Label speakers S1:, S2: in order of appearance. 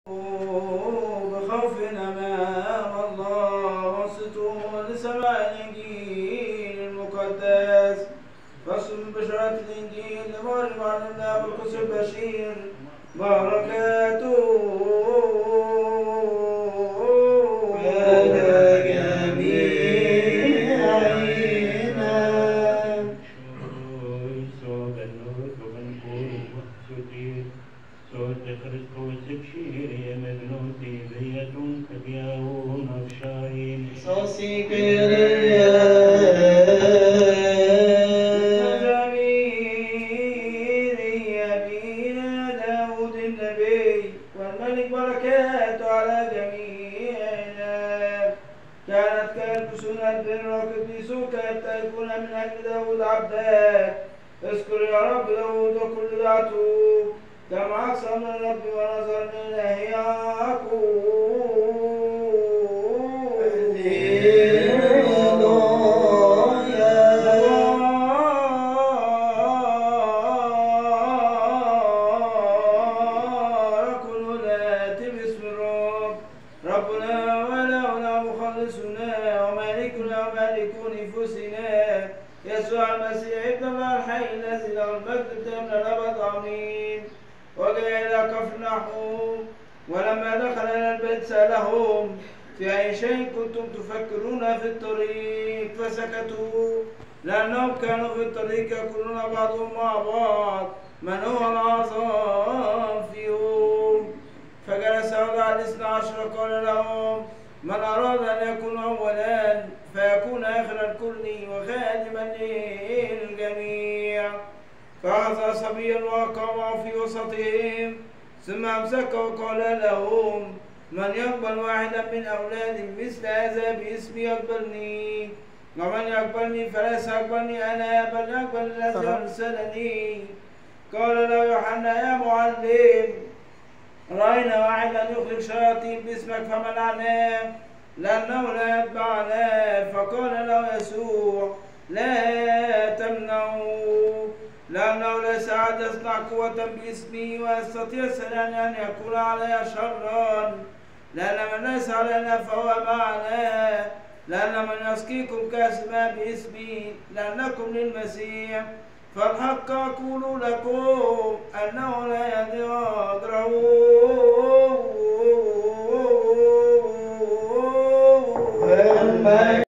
S1: بخوف أمام الله وانصتوا لسماع الإنجيل المقدس. فصل بشرة الإنجيل لمريم على الله بالقدس البشير بركاته على جميعنا.
S2: صوت Kristus kyrje med nådigheten förgåvan av kärlek.
S1: Så sikker داود النبي والملك بركاته على جميعنا. كانت كالبسون البر وقديسوك يبتهجون من أجل داود عبدك. اذكر يا رب داود وكل يعتوب كما أقسم الرب ونظر إليه يعقوب. ربنا ولولا مخلصنا ومالكنا ومالك نفوسنا يسوع المسيح ابن الله الحي الذي له المجد الدائم للأبد آمين. وجاء إلى كفرنحوم ولما دخل إلى البيت سألهم في أي شيء كنتم تفكرون في الطريق فسكتوا لأنهم كانوا في الطريق يقولون بعضهم مع بعض من هو الأعظم فيهم. فجلس يوضع الاثنى عشر قال لهم من أراد أن يكون أولا فيكون آخر الكل وخادما للجميع. فأخذ صبيا وأقامه في وسطهم ثم أمسكه وقال لهم من يقبل واحدا من أولاد مثل هذا باسمي يقبلني ومن يقبلني فليس يقبلني أنا بل يقبل الذي أرسلني. قال له يوحنا يا معلم رأينا واحدا يخرج شياطين باسمك فمنعناه لأنه لا يتبعنا. فقال له يسوع لا تمنعوا لأنه ليس أحد يصنع قوة باسمي ويستطيع سريعا أن يكون علي شرا. لأن من ليس علينا فهو معنا. لأن من يسقيكم كأس ماء باسمي لأنكم للمسيح. فالحق أقول لكم أنه لا يهدي أجره